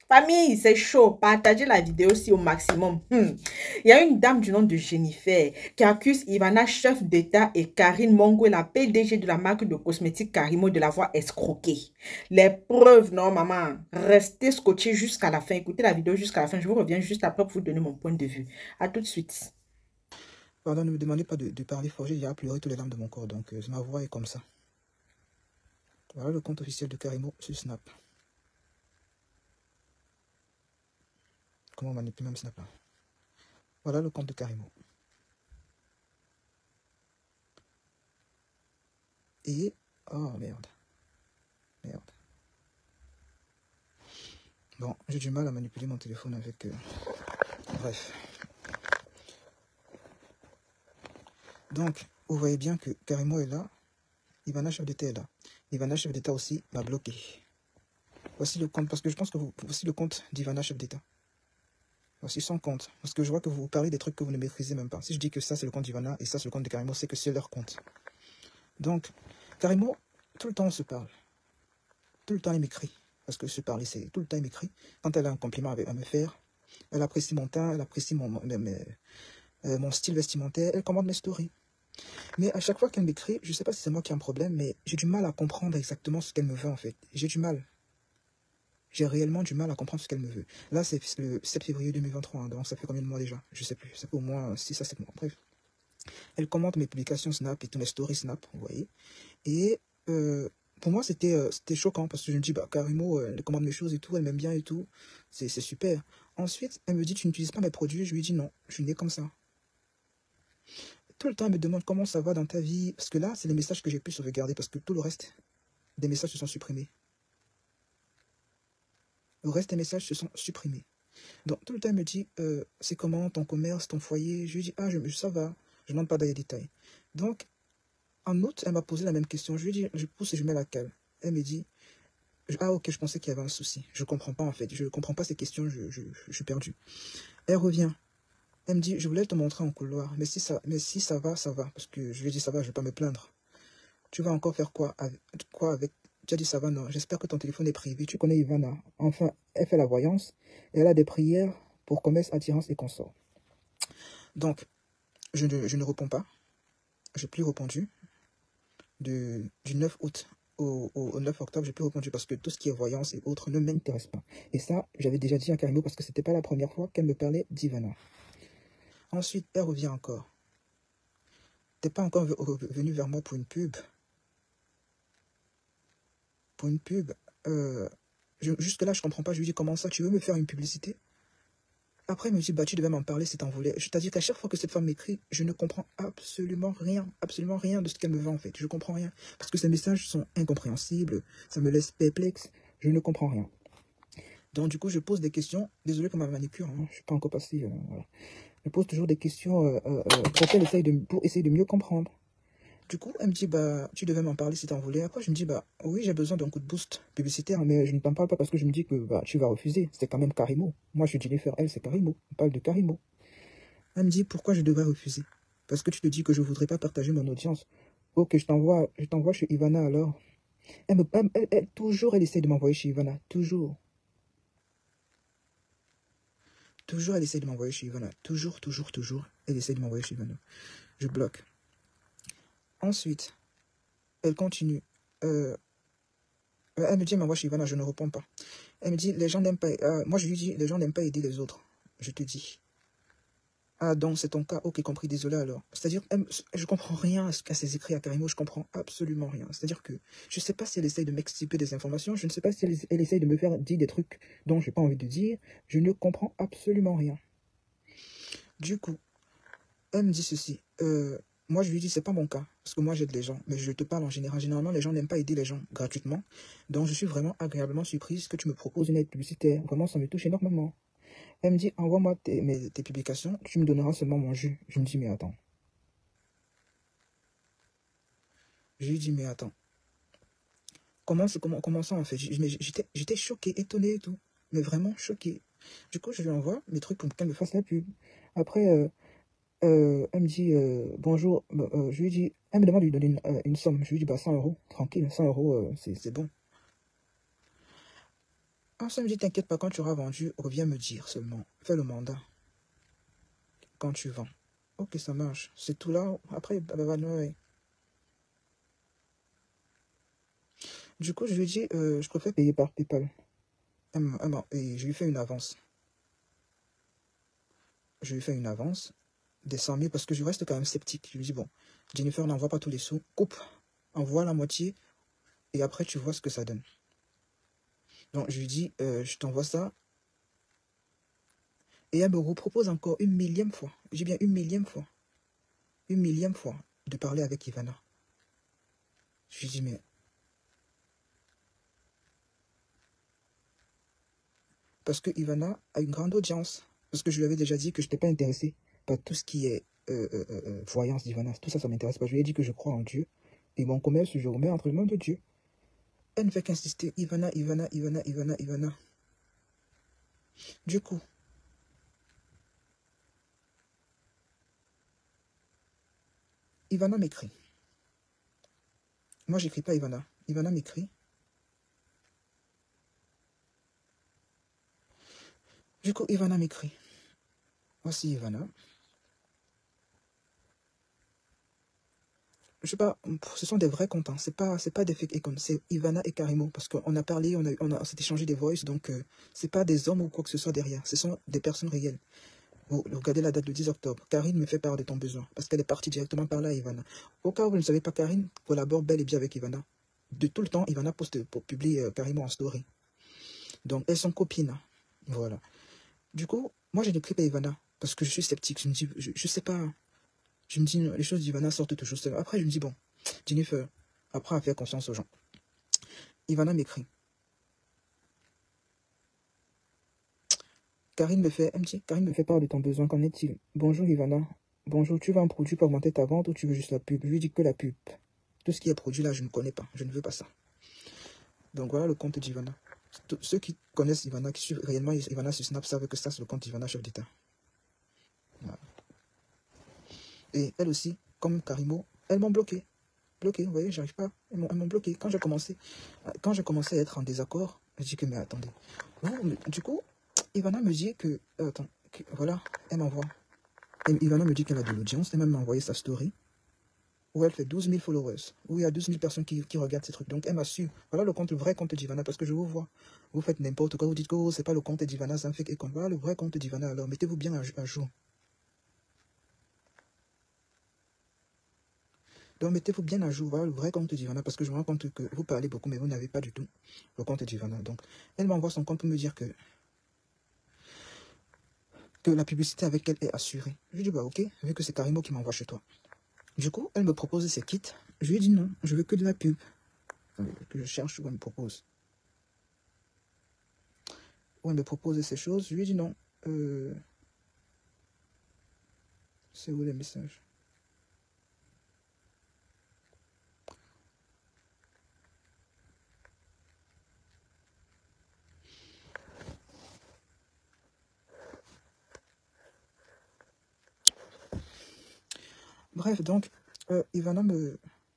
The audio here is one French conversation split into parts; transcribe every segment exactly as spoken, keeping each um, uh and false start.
Famille, c'est chaud. Partagez la vidéo aussi au maximum. Hmm. Il y a une dame du nom de Jennifer qui accuse Ivana, chef d'État, et Karine Mongo, la P D G de la marque de cosmétiques Karimo, de l'avoir escroquée. Les preuves, non, maman. Restez scotchés jusqu'à la fin. Écoutez la vidéo jusqu'à la fin. Je vous reviens juste après pour vous donner mon point de vue. À tout de suite. Pardon, ne me demandez pas de, de parler fort. J'ai déjà pleuré tous les larmes de mon corps, donc euh, ma voix est comme ça. Voilà le compte officiel de Karimo sur Snap. Comment on manipule même Snap là. Voilà le compte de Karimo. Et... Oh merde. Merde. Bon, j'ai du mal à manipuler mon téléphone avec... Euh... Bref. Donc, vous voyez bien que Karimo est là. Ivana, chef d'État, est là. Ivana, chef d'État aussi, m'a bloqué. Voici le compte, parce que je pense que vous... Voici le compte d'Ivana, chef d'État. Voici son compte. Parce que je vois que vous parlez des trucs que vous ne maîtrisez même pas. Si je dis que ça, c'est le compte d'Ivana et ça, c'est le compte de Karimo, c'est que c'est leur compte. Donc, Karimo, tout le temps, on se parle. Tout le temps, il m'écrit. Parce que se parler, c'est tout le temps, il m'écrit. Quand elle a un compliment à me faire, elle apprécie mon teint, elle apprécie mon, mon, mon, euh, mon style vestimentaire, elle commande mes stories. Mais à chaque fois qu'elle m'écrit, je ne sais pas si c'est moi qui ai un problème, mais j'ai du mal à comprendre exactement ce qu'elle me veut, en fait. J'ai du mal. J'ai réellement du mal à comprendre ce qu'elle me veut. Là, c'est le sept février deux mille vingt-trois, hein, donc ça fait combien de mois déjà? Je sais plus. Ça fait au moins six à sept mois. Bref. Elle commente mes publications Snap et tous mes stories Snap, vous voyez. Et euh, pour moi, c'était euh, c'était choquant parce que je me dis, bah, Karimo, elle commande mes choses et tout, elle m'aime bien et tout. C'est super. Ensuite, elle me dit, tu n'utilises pas mes produits. Je lui dis, non, je suis né comme ça. Tout le temps, elle me demande comment ça va dans ta vie. Parce que là, c'est les messages que j'ai pu sauvegarder parce que tout le reste des messages se sont supprimés. Le reste des messages se sont supprimés. Donc, tout le temps, elle me dit, euh, c'est comment ton commerce, ton foyer? Je lui dis, ah, je, ça va. Je n'entre pas dans les détails. Donc, en août, elle m'a posé la même question. Je lui dis, je pousse et je mets la cale. Elle me dit, ah, ok, je pensais qu'il y avait un souci. Je ne comprends pas, en fait. Je ne comprends pas ces questions. Je, je, je suis perdu. Elle revient. Elle me dit, je voulais te montrer en couloir. Mais si ça, mais si ça va, ça va. Parce que je lui ai dit, ça va, je ne vais pas me plaindre. Tu vas encore faire quoi avec, quoi avec... Tu as dit, ça va, non. J'espère que ton téléphone est privé. Tu connais Ivana. Enfin, elle fait la voyance. Et elle a des prières pour commerce, attirance et consort. Donc, je ne, je ne réponds pas. Je n'ai plus répondu. De, du neuf août au, au, au neuf octobre, j'ai plus répondu parce que tout ce qui est voyance et autres ne m'intéresse pas. Et ça, j'avais déjà dit à Karimo parce que c'était pas la première fois qu'elle me parlait d'Ivana. Ensuite, elle revient encore. T'es pas encore venu vers moi pour une pub. Pour une pub. Euh, Jusque-là, je comprends pas. Je lui dis, comment ça, tu veux me faire une publicité? Après, elle me dit, bah, tu devais m'en parler si t'en voulais. C'est-à-dire qu'à chaque fois que cette femme m'écrit, je ne comprends absolument rien, absolument rien de ce qu'elle me veut en fait. Je ne comprends rien. Parce que ces messages sont incompréhensibles, ça me laisse perplexe, je ne comprends rien. Donc, du coup, je pose des questions. Désolé pour ma manicure, hein, je ne suis pas encore passé. Euh, voilà. Je pose toujours des questions euh, euh, pour, qu'elle essaye de, pour essayer de mieux comprendre. Du coup, elle me dit, bah, tu devais m'en parler si tu en voulais. Après, je me dis, bah, oui, j'ai besoin d'un coup de boost publicitaire, mais je ne t'en parle pas parce que je me dis que bah, tu vas refuser. C'est quand même Karimo. Moi, je suis Jennifer, elle, c'est Karimo. On parle de Karimo. Elle me dit, pourquoi je devrais refuser? Parce que tu te dis que je ne voudrais pas partager mon audience. Ok, je t'envoie je t'envoie chez Ivana alors. Elle, me, elle, elle, elle, toujours, elle essaie de m'envoyer chez Ivana. Toujours. Toujours, elle essaie de m'envoyer chez Ivana. Toujours, toujours, toujours, elle essaie de m'envoyer chez Ivana. Je bloque. Ensuite, elle continue. Euh, elle me dit, m'envoie chez Ivana, je ne réponds pas. Elle me dit, les gens n'aiment pas... Euh, moi, je lui dis, les gens n'aiment pas aider les autres. Je te dis. Ah, donc c'est ton cas. Ok, compris, désolé alors. C'est-à-dire, je comprends rien à, ce, à ses écrits à Karimo, je comprends absolument rien. C'est-à-dire que je ne sais pas si elle essaye de m'extirper des informations, je ne sais pas si elle, elle essaye de me faire dire des trucs dont je n'ai pas envie de dire. Je ne comprends absolument rien. Du coup, elle me dit ceci. Euh, moi, je lui dis, c'est pas mon cas, parce que moi, j'aide les gens. Mais je te parle en général. Généralement, les gens n'aiment pas aider les gens gratuitement. Donc, je suis vraiment agréablement surprise que tu me proposes une aide publicitaire. Vraiment, ça me touche énormément. Elle me dit, envoie-moi tes, tes publications, tu me donneras seulement mon jus. Je me dis, mais attends. Je lui dis, mais attends. Comment, comment, comment ça, en fait? J'étais choqué, étonné et tout. Mais vraiment choqué. Du coup, je lui envoie mes trucs pour qu'elle me fasse la pub. Après, euh, euh, elle me dit, euh, bonjour. Euh, je lui dis, elle me demande de lui donner une, euh, une somme. Je lui dis, bah, cent euros. Tranquille, cent euros, euh, c'est bon. Ah, ça me dit, t'inquiète pas, quand tu auras vendu, reviens me dire seulement. Fais le mandat. Quand tu vends. Ok, ça marche. C'est tout là. Après, bah, bah, bah, ouais. Du coup, je lui ai dit, euh, je préfère payer par PayPal. Elle m'a- elle m'a- Et je lui ai fait une avance. Je lui ai fait une avance des cent mille parce que je reste quand même sceptique. Je lui dis, bon, Jennifer n'envoie pas tous les sous. Coupe, envoie la moitié et après tu vois ce que ça donne. Donc, je lui dis, euh, je t'envoie ça. Et elle me repropose encore une millième fois. J'ai bien une millième fois. Une millième fois de parler avec Ivana. Je lui dis, mais... Parce que Ivana a une grande audience. Parce que je lui avais déjà dit que je n'étais pas intéressé par tout ce qui est euh, euh, euh, voyance d'Ivana. Tout ça, ça m'intéresse pas. Je lui ai dit que je crois en Dieu. Et mon commerce, je remets entre les mains de Dieu. Elle ne fait qu'insister. Ivana, Ivana, Ivana, Ivana, Ivana. Du coup, Ivana m'écrit. Moi, j'écris pas Ivana. Ivana m'écrit. Du coup, Ivana m'écrit. Voici Ivana. Je sais pas, ce sont des vrais comptes, hein. C'est pas, c'est pas des fake icons, c'est Ivana et Karimo, parce qu'on a parlé, on a, on a, on s'est échangé des voices, donc euh, c'est pas des hommes ou quoi que ce soit derrière, ce sont des personnes réelles. Vous regardez la date du dix octobre, Karine me fait part de ton besoin, parce qu'elle est partie directement par là, Ivana. Au cas où vous ne savez pas, Karine collabore bel et bien avec Ivana. De tout le temps, Ivana poste pour publier euh, Karimo en story. Donc elles sont copines, voilà. Du coup, moi j'ai écrit à Ivana, parce que je suis sceptique, je me dis, je, je sais pas... Je me dis, les choses d'Ivana sortent toujours seules. Après, je me dis, bon, Jennifer, apprends à faire confiance aux gens. Ivana m'écrit. Karine me fait, elle me dit, Karine me fait part de ton besoin, qu'en est-il? Bonjour Ivana. Bonjour, tu veux un produit pour augmenter ta vente ou tu veux juste la pub? Je lui dis que la pub. Tout ce qui est produit là, je ne connais pas. Je ne veux pas ça. Donc voilà le compte d'Ivana. Ceux qui connaissent Ivana, qui suivent réellement Ivana sur Snap, savent que ça, c'est le compte d'Ivana, chef d'État. Voilà. Et elle aussi, comme Karimo, elles m'ont bloqué. Bloqué, vous voyez, j'arrive pas. Elles m'ont bloqué. Quand j'ai commencé, quand j'ai commencé à être en désaccord, je dis que, mais attendez. Non, mais, du coup, Ivana me dit que, euh, attends, que, voilà, elle m'envoie. Ivana me dit qu'elle a de l'audience, elle m'a même envoyé sa story, où elle fait douze mille followers, où il y a douze mille personnes qui, qui regardent ces trucs. Donc elle m'a su, voilà le compte, le vrai compte d'Ivana, parce que je vous vois. Vous faites n'importe quoi, vous dites que oh, c'est pas le compte d'Ivana, c'est un fake compte. Voilà le vrai compte d'Ivana, alors mettez-vous bien à, à jour. Donc mettez-vous bien à jour, voilà le vrai compte d'Ivana, parce que je me rends compte que vous parlez beaucoup, mais vous n'avez pas du tout le compte d'Ivana. Donc elle m'envoie son compte pour me dire que que la publicité avec elle est assurée. Je lui dis, bah ok, vu que c'est Karimo qui m'envoie chez toi. Du coup, elle me propose ses kits. Je lui ai dit non, je veux que de la pub. Que je cherche où elle me propose. Où elle me propose ces choses. Je lui ai dit non. Euh... C'est où les messages? Bref, donc, euh, Ivana me...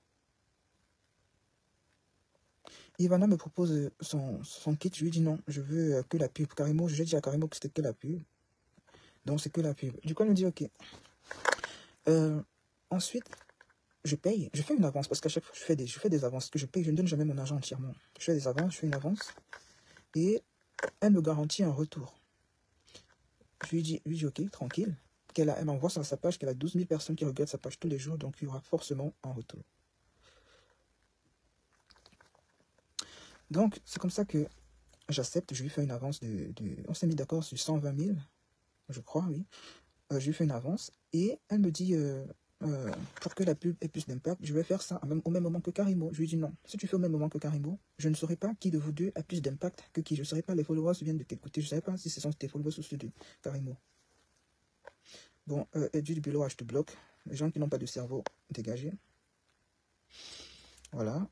Ivana me propose son, son kit. Je lui dis non, je veux que la pub. Karimo, j'ai dit à Karimo que c'était que la pub. Donc, c'est que la pub. Du coup, elle me dit ok. Euh, ensuite, je paye. Je fais une avance parce qu'à chaque fois, je fais, des, je fais des avances. Que je paye, je ne donne jamais mon argent entièrement. Je fais des avances, je fais une avance. Et elle me garantit un retour. Je lui dis, lui dis ok, tranquille. Qu'elle elle m'envoie sur sa page qu'elle a douze mille personnes qui regardent sa page tous les jours. Donc, il y aura forcément un retour. Donc, c'est comme ça que j'accepte. Je lui fais une avance de... de on s'est mis d'accord sur cent vingt mille, je crois, oui. Euh, je lui fais une avance et elle me dit, euh, euh, pour que la pub ait plus d'impact, je vais faire ça au même moment que Karimo. Je lui dis non, si tu fais au même moment que Karimo, je ne saurais pas qui de vous deux a plus d'impact que qui. Je ne saurais pas les followers viennent de quel côté. Je ne saurais pas si ce sont tes followers ou ceux de Karimo. Bon, euh, Edu du bureau, je te bloque. Les gens qui n'ont pas de cerveau, dégagez. Voilà.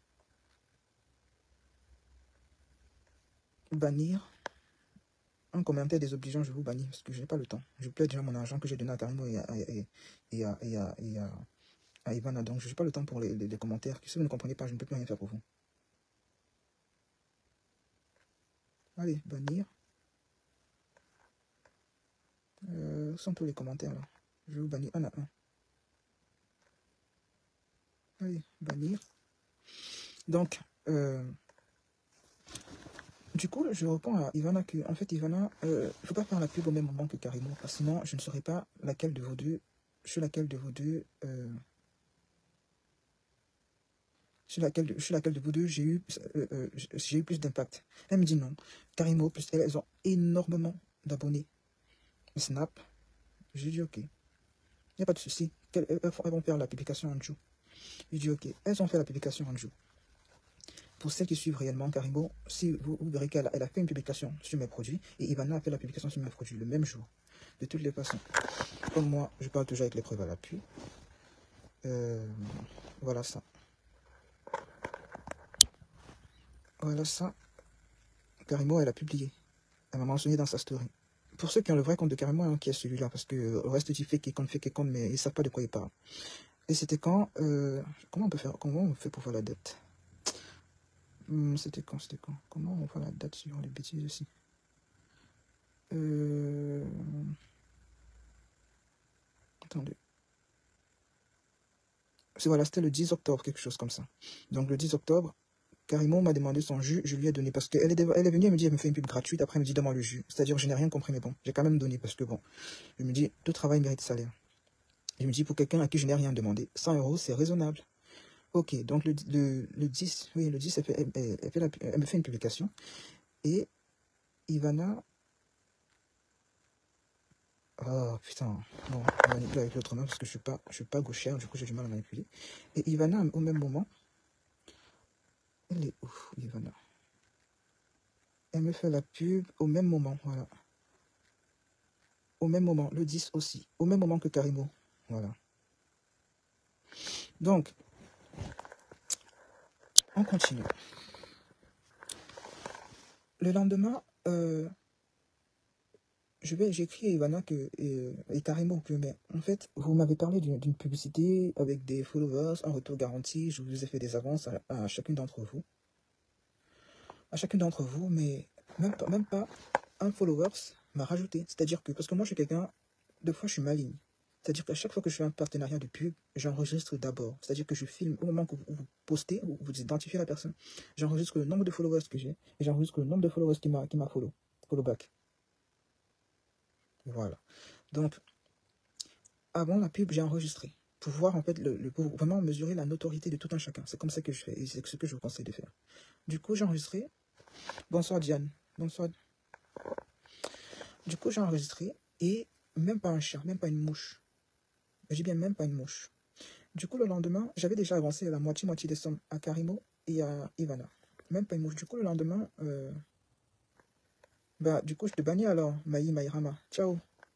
Bannir. Un commentaire désobligeant, je vous bannis parce que je n'ai pas le temps. Je perds déjà mon argent que j'ai donné à Karimo et à, et, et à, et à, et à, à Ivana. Donc, je n'ai pas le temps pour les, les, les commentaires. Si vous ne comprenez pas, je ne peux plus rien faire pour vous. Allez, bannir. Euh, où sont tous les commentaires là? Je vais vous bannir un à un. Allez, bannir. Donc, euh, du coup, je réponds à Ivana que, en fait, Ivana, il euh, ne faut pas faire la pub au même moment que Karimo, parce que sinon, je ne saurais pas laquelle de vous deux, sur laquelle de vous deux, euh, sur laquelle, de, sur laquelle de vous deux, j'ai eu, euh, euh, j'ai eu plus d'impact. Elle me dit non. Karimo, plus elles, elles ont énormément d'abonnés. Snap, j'ai dit ok. Il n'y a pas de souci. Elles, elles, elles vont faire la publication en jour. J'ai dit ok. Elles ont fait la publication en jour. Pour celles qui suivent réellement Karimo, si vous, vous verrez qu'elle a, elle a fait une publication sur mes produits et Ivana a fait la publication sur mes produits le même jour. De toutes les façons. Comme moi, je parle toujours avec les preuves à l'appui. Euh, voilà ça. Voilà ça. Karimo, elle a publié. Elle m'a mentionné dans sa story. Pour ceux qui ont le vrai compte de Karimo, hein, qui est celui-là, parce que le reste du fait compte, fait compte, mais ils ne savent pas de quoi ils parlent. Et c'était quand euh, comment on peut faire, comment on fait pour voir la date? hum, C'était quand, c'était quand Comment on voit la date sur les bêtises aussi? euh... Attendez. C'est voilà, c'était le dix octobre, quelque chose comme ça. Donc le dix octobre, Karimo m'a demandé son jus, je lui ai donné parce qu'elle est, elle est venue, elle me dit, elle me fait une pub gratuite, après elle me dit, donne-moi le jus. C'est-à-dire, je n'ai rien compris, mais bon, j'ai quand même donné parce que bon, je me dis, tout travail mérite salaire. Je me dis, pour quelqu'un à qui je n'ai rien demandé, cent euros, c'est raisonnable. Ok, donc le, le, le dix, oui, le dix, elle, fait, elle, elle, fait la, elle me fait une publication et Ivana. Oh putain, bon, on va manipuler avec l'autre main parce que je suis pas, je suis pas gauchère, du coup j'ai du mal à manipuler. Et Ivana, au même moment, elle est où, Ivana? Elle me fait la pub au même moment, voilà. Au même moment, le dix aussi, au même moment que Karimo, voilà. Donc, on continue. Le lendemain, euh, je vais, j'écris à Ivana que, et, et Karimo que, mais en fait, vous m'avez parlé d'une publicité avec des followers en retour garanti, je vous ai fait des avances à, à chacune d'entre vous. À chacune d'entre vous, mais même pas, même pas un followers m'a rajouté. C'est-à-dire que, parce que moi je suis quelqu'un, deux fois je suis maligne. C'est-à-dire qu'à chaque fois que je fais un partenariat de pub, j'enregistre d'abord. C'est-à-dire que je filme au moment que vous, vous postez, vous, vous identifiez la personne. J'enregistre le nombre de followers que j'ai et j'enregistre le nombre de followers qui m'a qui m'a follow, follow back. Voilà. Donc, avant la pub, j'ai enregistré. Pour voir, en fait, le, le, pour vraiment mesurer la notoriété de tout un chacun. C'est comme ça que je fais et c'est ce que je vous conseille de faire. Du coup, j'ai enregistré. Bonsoir Diane. Bonsoir. Du coup, j'ai enregistré et même pas un chat, même pas une mouche. J'ai bien même pas une mouche. Du coup, le lendemain, j'avais déjà avancé la moitié-moitié des sommes à Karimo et à Ivana. Même pas une mouche. Du coup, le lendemain, euh, bah, du coup, je te bannis alors, Maï Maïrama. Ciao.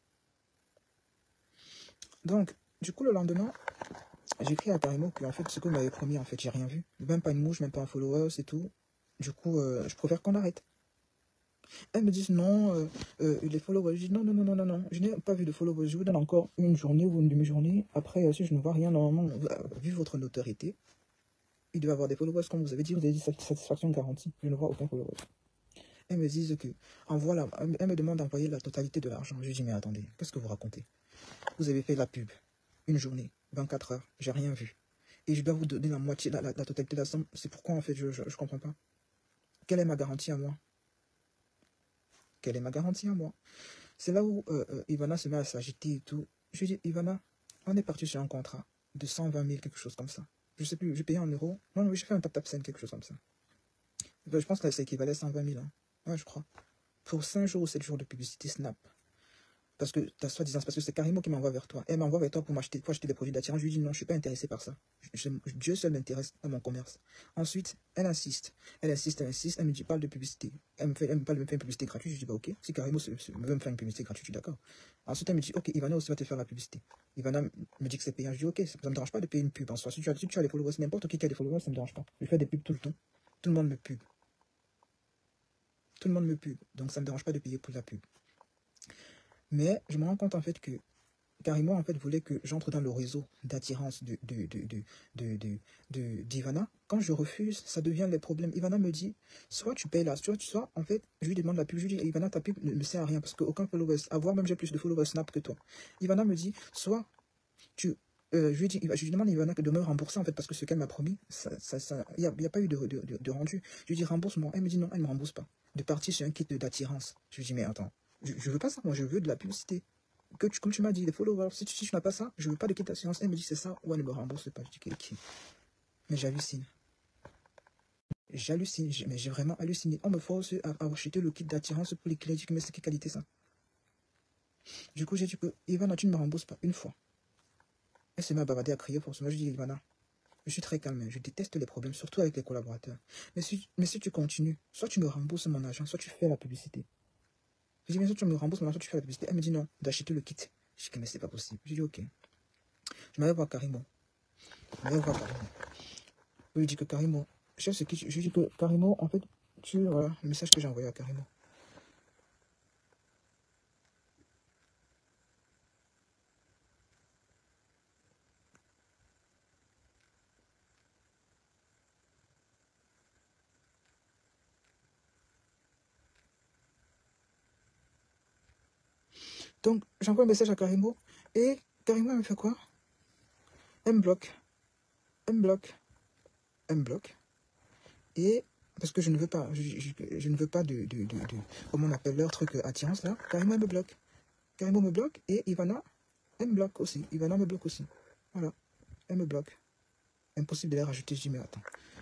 Donc, du coup, le lendemain, j'ai écrit à Karimo que, en fait, ce que vous m'avez promis, en fait, j'ai rien vu. Même pas une mouche, même pas un follower, c'est tout. Du coup, euh, je préfère qu'on arrête. Elles me disent non, euh, euh, les followers. Je dis non, non, non, non, non, non. Je n'ai pas vu de followers. Je vous donne encore une journée ou une demi-journée. Après, euh, si je ne vois rien, normalement, euh, vu votre notoriété, il doit avoir des followers. Comme vous avez dit, vous avez dit satisfaction garantie. Je ne vois aucun follower. Elles me disent que, envoie la, elles me demandent d'envoyer la totalité de l'argent. Je dis, mais attendez, qu'est-ce que vous racontez? Vous avez fait la pub, une journée, vingt-quatre heures, j'ai rien vu. Et je dois vous donner la moitié, la, la, la totalité de la somme. C'est pourquoi, en fait, je ne comprends pas. Quelle est ma garantie à moi? Quelle est ma garantie à moi? C'est là où euh, euh, Ivana se met à s'agiter et tout. Je lui dis, Ivana, on est parti sur un contrat de cent vingt mille, quelque chose comme ça. Je sais plus, j'ai payé en euros. Non, non, j'ai fait un tap-tap scène, quelque chose comme ça. Ben, je pense que ça équivalait à cent vingt mille. Hein. Ouais, je crois. Pour cinq jours ou sept jours de publicité Snap. Parce que, t'as soi-disant, parce que c'est Karimo qui m'envoie vers toi. Elle m'envoie vers toi pour m'acheter, pour acheter des produits d'attirance. Je lui dis non, je suis pas intéressé par ça. Je, je, Dieu seul m'intéresse à mon commerce. Ensuite, elle insiste. Elle insiste, elle insiste. Elle me dit, parle de publicité. Elle me fait, elle me parle de me faire une publicité gratuite. Je dis, bah, ok. Si Karimo se, se, veut me faire une publicité gratuite, je suis d'accord. Ensuite, elle me dit, ok, Ivana aussi va te faire la publicité. Ivana me dit que c'est payant. Je dis, ok, ça, ça me dérange pas de payer une pub en soi. Si tu as, si tu as les followers, n'importe qui qui a des followers, ça me dérange pas. Je fais des pubs tout le temps. Tout le monde me pub. Tout le monde me pub. Donc, ça me dérange pas de payer pour la pub. Mais je me rends compte en fait que Karimo, en fait, voulait que j'entre dans le réseau d'attirance de, de, de, de, de, de, de- d'Ivana. Quand je refuse, ça devient les problèmes. Ivana me dit, soit tu payes là, soit, soit en fait, je lui demande la pub. Je lui dis, Ivana, ta pub ne me sert à rien parce qu'aucun follower, à voir même j'ai plus de followers Snap que toi. Ivana me dit, soit tu... euh, je, lui dis, je lui demande à Ivana de me rembourser en fait parce que ce qu'elle m'a promis, ça, ça, ça, il n'y a, y a pas eu de, de, de, de rendu. Je lui dis, rembourse-moi. Elle me dit, non, elle ne me rembourse pas. De partir sur un kit d'attirance. Je lui dis, mais attends, je, je veux pas ça, moi, je veux de la publicité. Que tu, comme tu m'as dit, les followers, si tu, si tu n'as pas ça, je veux pas de kit d'assurance. Elle me dit c'est ça, ou elle ne me rembourse pas. Je dis ok. Mais j'hallucine. J'hallucine, j'ai- mais j'ai vraiment halluciné. On me force à, à acheter le kit d'attirance pour les clients. Je dis mais c'est quelle qualité ça? Du coup, j'ai dit que Ivana, tu ne me rembourses pas une fois. Elle se met à bavarder, à crier pour moi. Je dis Ivana, je suis très calme, je déteste les problèmes, surtout avec les collaborateurs. Mais si, mais si tu continues, soit tu me rembourses mon argent, soit tu fais la publicité. Je dis mais soit tu me rembourses mon argent, soit tu fais la publicité. Elle me dit non, d'acheter le kit. Je dis mais c'est pas possible. Je dis ok. Je m'avais voir Karimo. Je m'avais voir Karimo. Je lui dis que Karimo, je sais ce qui, je lui dis que Karimo, en fait, tu, voilà, le message que j'ai envoyé à Karimo. Donc, j'envoie un message à Karimo, et Karimo, elle me fait quoi? Elle me bloque, elle me bloque, elle me bloque, et, parce que je ne veux pas, je, je, je ne veux pas de, de, de, de, comment on appelle leur truc, euh, attirance, là, Karimo, elle me bloque. Karimo me bloque, et Ivana, elle me bloque aussi, Ivana me bloque aussi. Voilà, elle me bloque. Impossible de les rajouter, je dis, mais attends.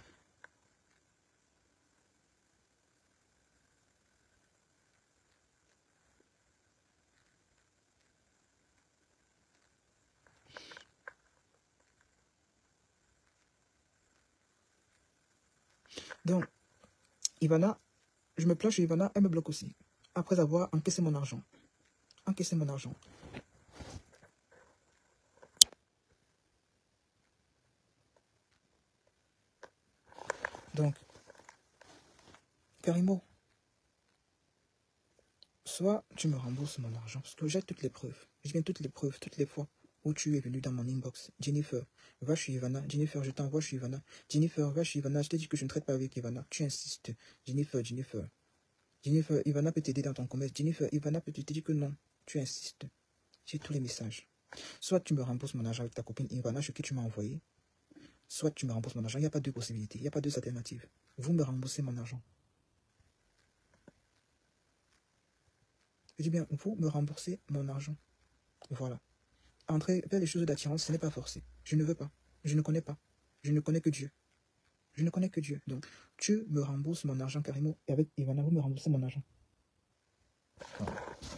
Donc, Ivana, je me plains chez Ivana, elle me bloque aussi. Après avoir encaissé mon argent. Encaissé mon argent. Donc, Karimo, soit tu me rembourses mon argent, parce que j'ai toutes les preuves. J'ai bien toutes les preuves, toutes les fois où tu es venu dans mon inbox. Jennifer, va chez Ivana. Jennifer, je t'envoie chez Ivana. Jennifer, va chez Ivana. Je t'ai dit que je ne traite pas avec Ivana. Tu insistes. Jennifer, Jennifer. Jennifer, Ivana peut t'aider dans ton commerce. Jennifer, Ivana peut te dire que non. Tu insistes. J'ai tous les messages. Soit tu me rembourses mon argent avec ta copine Ivana, ce que tu m'as envoyé. Soit tu me rembourses mon argent. Il n'y a pas deux possibilités. Il n'y a pas deux alternatives. Vous me remboursez mon argent. Je dis bien, vous me remboursez mon argent. Voilà. Entrer vers les choses d'attirance, ce n'est pas forcé. Je ne veux pas. Je ne connais pas. Je ne connais que Dieu. Je ne connais que Dieu. Donc, tu me rembourses mon argent, Karimo. Et avec Ivana, vous me remboursez mon argent. Voilà.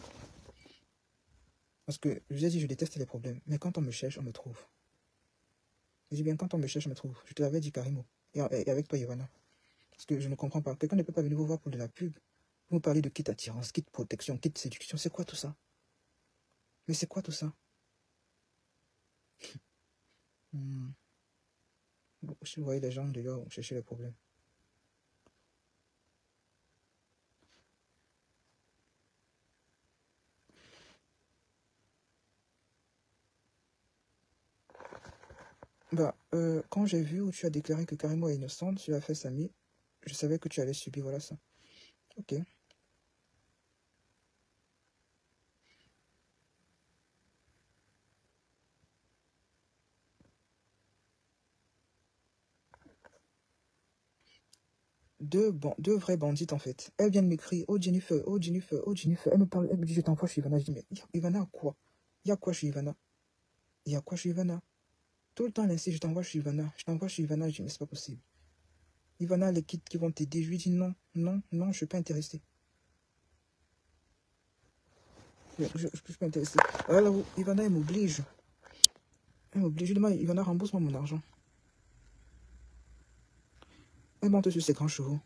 Parce que, je vous ai dit, je déteste les problèmes. Mais quand on me cherche, on me trouve. Je dis bien, quand on me cherche, on me trouve. Je te l'avais dit, Karimo. Et, et avec toi, Ivana. Parce que je ne comprends pas. Quelqu'un ne peut pas venir vous voir pour de la pub. Vous me parlez de kit attirance, kit protection, kit séduction. C'est quoi tout ça? Mais c'est quoi tout ça? Hmm. Si vous voyez les gens dehors chercher les problèmes. Bah, euh, quand j'ai vu où tu as déclaré que Karimo est innocente, tu as fait Samy, je savais que tu allais subir, voilà ça. Ok. Deux, bon, deux vraies bandites en fait. Elles viennent m'écrire, oh Jennifer, oh Jennifer, oh Jennifer. Elle me parle, elle me dit, je t'envoie chez Ivana. Je dis, mais Ivana a quoi? Il y a quoi chez Ivana? Il y a quoi chez Ivana? Tout le temps, elle insiste, je t'envoie chez Ivana. Je t'envoie chez Ivana. Je dis, mais c'est pas possible. Ivana, les kits qui vont t'aider. Je lui dis, non, non, non, je suis pas intéressé. Je, je, je suis pas intéressé. Alors là, Ivana, elle m'oblige. Elle m'oblige. Je demande, Ivana, rembourse-moi mon argent. Elle monte sur ses grands chevaux.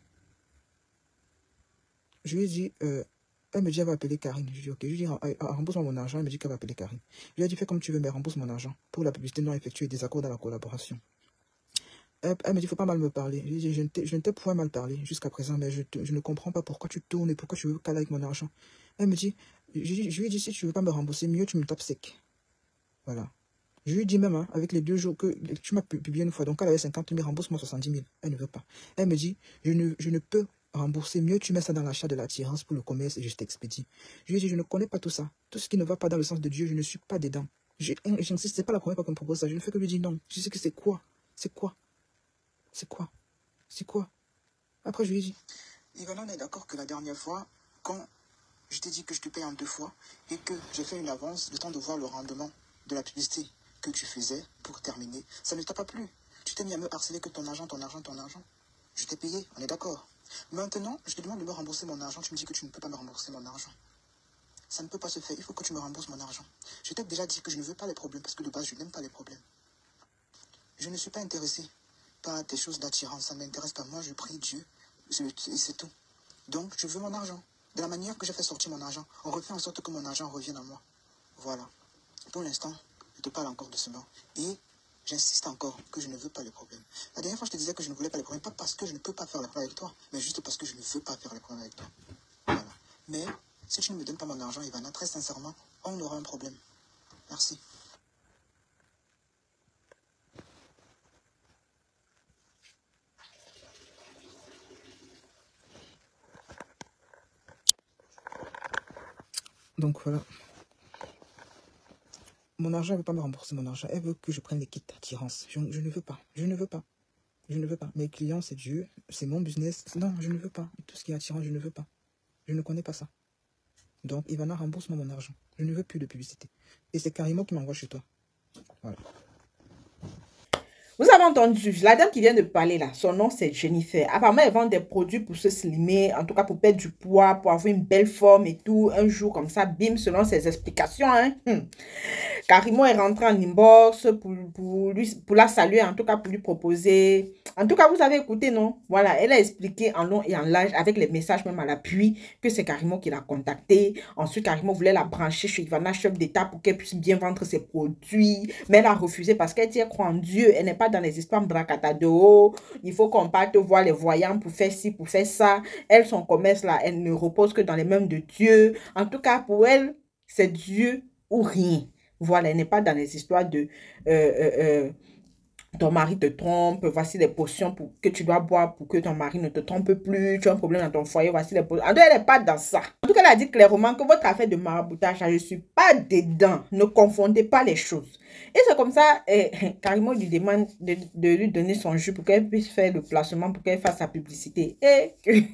Je lui ai dit, euh, elle me dit, elle va appeler Karine. Je lui ai dit, ok, je lui ai dit, rembourse-moi mon argent. Elle me dit qu'elle va appeler Karine. Je lui ai dit, fais comme tu veux, mais rembourse mon argent pour la publicité non effectuée et des accords dans la collaboration. Elle, elle me dit, faut pas mal me parler. Je lui ai dit, je ne t'ai point mal parlé jusqu'à présent, mais je, te, je ne comprends pas pourquoi tu tournes et pourquoi tu veux caler avec mon argent. Elle me dit, je, je lui ai dit, si tu veux pas me rembourser, mieux tu me tapes sec. Voilà. Je lui dis même, hein, avec les deux jours que tu m'as publié une fois, donc elle avait cinquante mille, rembourse-moi soixante-dix mille. Elle ne veut pas. Elle me dit, je ne, je ne peux rembourser. Mieux, tu mets ça dans l'achat de l'attirance pour le commerce et je t'expédie. Je lui ai dit, je ne connais pas tout ça. Tout ce qui ne va pas dans le sens de Dieu, je ne suis pas dedans. J'insiste, c'est pas la première fois qu'on me propose ça. Je ne fais que lui dire non. Je sais que c'est quoi? C'est quoi? C'est quoi? C'est quoi? Après, je lui ai dit, Ivana, on est d'accord que la dernière fois, quand je t'ai dit que je te paye en deux fois et que j'ai fait une avance, le temps de voir le rendement de la publicité que tu faisais pour terminer, ça ne t'a pas plu. Tu t'es mis à me harceler que ton argent, ton argent, ton argent. Je t'ai payé, on est d'accord. Maintenant, je te demande de me rembourser mon argent. Tu me dis que tu ne peux pas me rembourser mon argent. Ça ne peut pas se faire. Il faut que tu me rembourses mon argent. Je t'ai déjà dit que je ne veux pas les problèmes parce que de base, je n'aime pas les problèmes. Je ne suis pas intéressé par des choses d'attirance. Ça ne m'intéresse pas. Moi, je prie Dieu et c'est tout. Donc, je veux mon argent. De la manière que j'ai fait sortir mon argent, on refait en sorte que mon argent revienne à moi. Voilà. Pour l'instant, je te parle encore de ce mot. Et j'insiste encore que je ne veux pas les problèmes. La dernière fois, je te disais que je ne voulais pas les problèmes, pas parce que je ne peux pas faire les problèmes avec toi, mais juste parce que je ne veux pas faire les problèmes avec toi. Voilà. Mais si tu ne me donnes pas mon argent, Ivana, très sincèrement, on aura un problème. Merci. Donc voilà. Mon argent, elle ne veut pas me rembourser mon argent. Elle veut que je prenne les kits d'attirance. Je, je ne veux pas. Je ne veux pas. Je ne veux pas. Mes clients, c'est Dieu. C'est mon business. Non, je ne veux pas. Tout ce qui est attirant, je ne veux pas. Je ne connais pas ça. Donc, Ivana, rembourse-moi mon argent. Je ne veux plus de publicité. Et c'est Karimo qui m'envoie chez toi. Voilà. Vous avez entendu, la dame qui vient de parler là, son nom c'est Jennifer. Apparemment, elle vend des produits pour se slimer, en tout cas pour perdre du poids, pour avoir une belle forme et tout. Un jour comme ça, bim, selon ses explications. Hein. Hmm. Karimo est rentré en inbox pour, pour, lui, pour la saluer, en tout cas pour lui proposer. En tout cas, vous avez écouté, non? Voilà, elle a expliqué en long et en large, avec les messages même à l'appui, que c'est Karimo qui l'a contacté. Ensuite, Karimo voulait la brancher chez Ivana, chef d'État, pour qu'elle puisse bien vendre ses produits. Mais elle a refusé parce qu'elle dit qu'elle croit en Dieu. Elle n'est pas dans les histoires bracata de haut. Il faut qu'on parte voir les voyants pour faire ci, pour faire ça. Elle, son commerce là, elle ne repose que dans les mains de Dieu. En tout cas, pour elle, c'est Dieu ou rien. Voilà, elle n'est pas dans les histoires de euh, euh, euh, ton mari te trompe, voici les potions pour, que tu dois boire pour que ton mari ne te trompe plus, tu as un problème dans ton foyer, voici les potions. En tout cas, elle n'est pas dans ça. En tout cas, elle a dit clairement que votre affaire de maraboutage, je ne suis pas dedans. Ne confondez pas les choses. Et c'est comme ça, eh, Karimo lui demande de, de lui donner son jus pour qu'elle puisse faire le placement, pour qu'elle fasse sa publicité. Et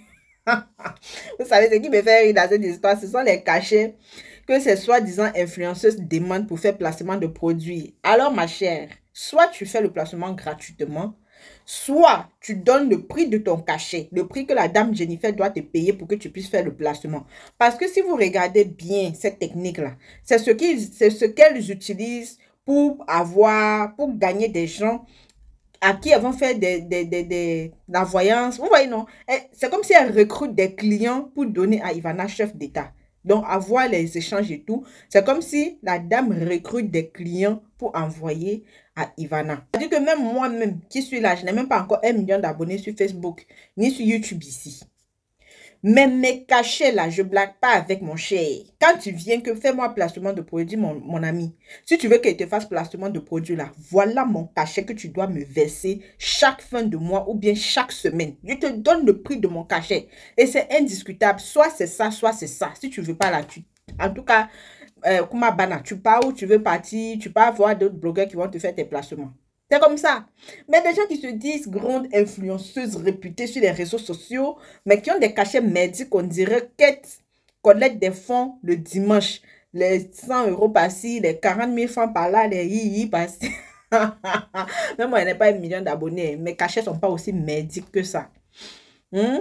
vous savez, ce qui me fait rire dans cette histoire, ce sont les cachets que ces soi-disant influenceuses demandent pour faire placement de produits. Alors, ma chère, soit tu fais le placement gratuitement, soit tu donnes le prix de ton cachet, le prix que la dame Jennifer doit te payer pour que tu puisses faire le placement. Parce que si vous regardez bien cette technique-là, c'est ce qu'ils, c'est ce qu'elles utilisent pour avoir, pour gagner des gens à qui elles vont faire des, des, des, des, la voyance. Vous voyez, non? C'est comme si elles recrutent des clients pour donner à Ivana, chef d'État. Donc, avoir les échanges et tout, c'est comme si la dame recrute des clients pour envoyer à Ivana. C'est-à-dire que même moi-même, qui suis là, je n'ai même pas encore un million d'abonnés sur Facebook, ni sur YouTube ici. Mais mes cachets là, je blague pas avec mon cher. Quand tu viens que fais-moi placement de produit, mon, mon ami. Si tu veux que je te fasse placement de produit là, voilà mon cachet que tu dois me verser chaque fin de mois ou bien chaque semaine. Je te donne le prix de mon cachet. Et c'est indiscutable. Soit c'est ça, soit c'est ça. Si tu veux pas là, tu... En tout cas, euh, Kumabana, tu pars où tu veux partir, tu peux voir d'autres blogueurs qui vont te faire tes placements. C'est comme ça. Mais des gens qui se disent grandes influenceuses réputées sur les réseaux sociaux, mais qui ont des cachets merdiques, on dirait qu'elles collectent des fonds le dimanche. Les cent euros par-ci, les quarante mille francs par-là, les hi-hi par-ci. Même moi, je n'ai pas un million d'abonnés. Mes cachets ne sont pas aussi merdiques que ça. Hmm?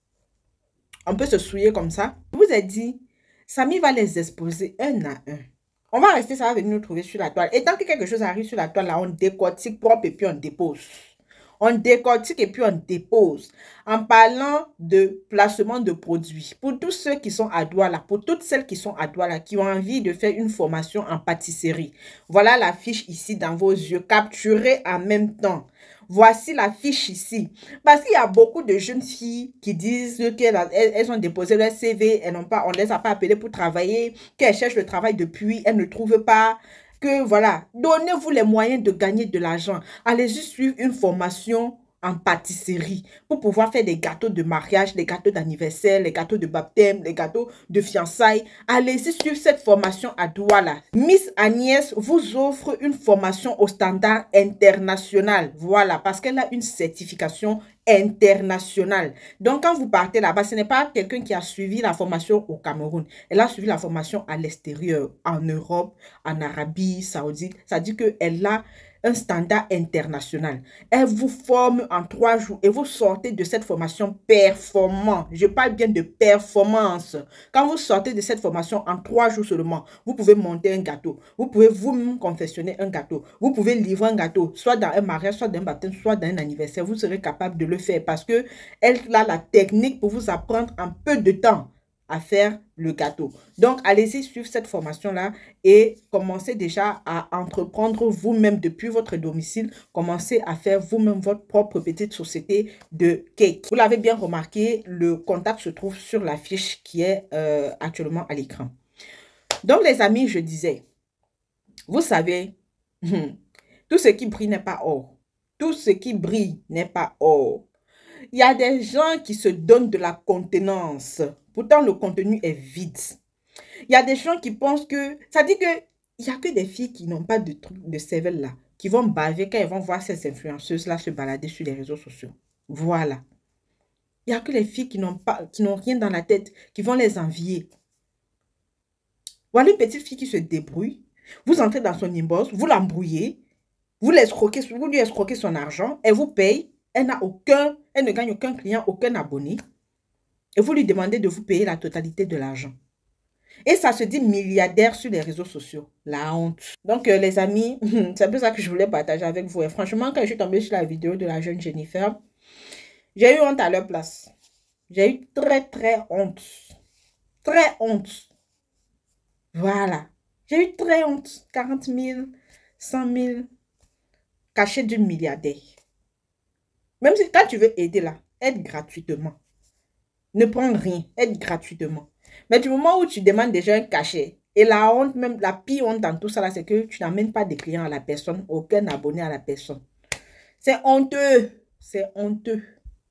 On peut se souiller comme ça. Je vous ai dit, Samy va les exposer un à un. On va rester, ça va venir nous trouver sur la toile. Et tant que quelque chose arrive sur la toile, là, on décortique propre et puis on dépose. On décortique et puis on dépose. En parlant de placement de produits, pour tous ceux qui sont à Douala, pour toutes celles qui sont à Douala, qui ont envie de faire une formation en pâtisserie, voilà la fiche ici dans vos yeux, capturée en même temps. Voici la fiche ici. Parce qu'il y a beaucoup de jeunes filles qui disent qu'elles elles ont déposé leur C V, elles n'ont pas, on ne les a pas appelées pour travailler, qu'elles cherchent le travail depuis, elles ne trouvent pas. que, voilà, donnez-vous les moyens de gagner de l'argent. Allez-y suivre une formation en pâtisserie pour pouvoir faire des gâteaux de mariage, les gâteaux d'anniversaire, les gâteaux de baptême, les gâteaux de fiançailles. Allez-y suivre cette formation à Douala. Miss Agnès vous offre une formation au standard international. Voilà, parce qu'elle a une certification internationale. Donc, quand vous partez là-bas, ce n'est pas quelqu'un qui a suivi la formation au Cameroun. Elle a suivi la formation à l'extérieur, en Europe, en Arabie Saoudite. Ça dit qu'elle a un standard international. Elle vous forme en trois jours et vous sortez de cette formation performant. Je parle bien de performance. Quand vous sortez de cette formation en trois jours seulement, vous pouvez monter un gâteau. Vous pouvez vous-même confectionner un gâteau. Vous pouvez livrer un gâteau, soit dans un mariage, soit dans un baptême, soit dans un anniversaire. Vous serez capable de le faire parce que elle a la technique pour vous apprendre en peu de temps à faire le gâteau. Donc, allez-y suivre cette formation-là et commencez déjà à entreprendre vous-même depuis votre domicile. Commencez à faire vous-même votre propre petite société de cake. Vous l'avez bien remarqué, le contact se trouve sur la fiche qui est euh, actuellement à l'écran. Donc, les amis, je disais, vous savez, tout ce qui brille n'est pas or. Tout ce qui brille n'est pas or. Il y a des gens qui se donnent de la contenance. Pourtant, le contenu est vide. Il y a des gens qui pensent que... Ça dit que il n'y a que des filles qui n'ont pas de truc de cervelle là, qui vont baver quand elles vont voir ces influenceuses-là se balader sur les réseaux sociaux. Voilà. Il n'y a que les filles qui n'ont pas, qui n'ont rien dans la tête, qui vont les envier. Voilà une petite fille qui se débrouille. Vous entrez dans son inbox, vous l'embrouillez, vous, l'escroquez, vous lui escroquez son argent, elle vous paye. Elle n'a aucun, elle ne gagne aucun client, aucun abonné. Et vous lui demandez de vous payer la totalité de l'argent. Et ça se dit milliardaire sur les réseaux sociaux. La honte. Donc, euh, les amis, c'est un peu ça que je voulais partager avec vous. Et franchement, quand je suis tombée sur la vidéo de la jeune Jennifer, j'ai eu honte à leur place. J'ai eu très, très honte. Très honte. Voilà. J'ai eu très honte. quarante mille, cent mille, cachet d'une milliardaire. Même si quand tu veux aider là, aide gratuitement. Ne prends rien, aide gratuitement. Mais du moment où tu demandes déjà un cachet, et la honte, même la pire honte dans tout ça là, c'est que tu n'amènes pas de clients à la personne, aucun abonné à la personne. C'est honteux, c'est honteux.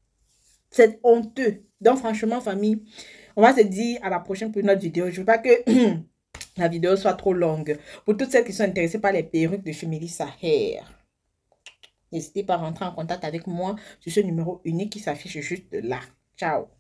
C'est honteux. Donc franchement, famille, on va se dire à la prochaine pour une autre vidéo. Je ne veux pas que la vidéo soit trop longue. Pour toutes celles qui sont intéressées par les perruques de chez Melissa Hair, n'hésitez pas à rentrer en contact avec moi sur ce numéro unique qui s'affiche juste là. Ciao.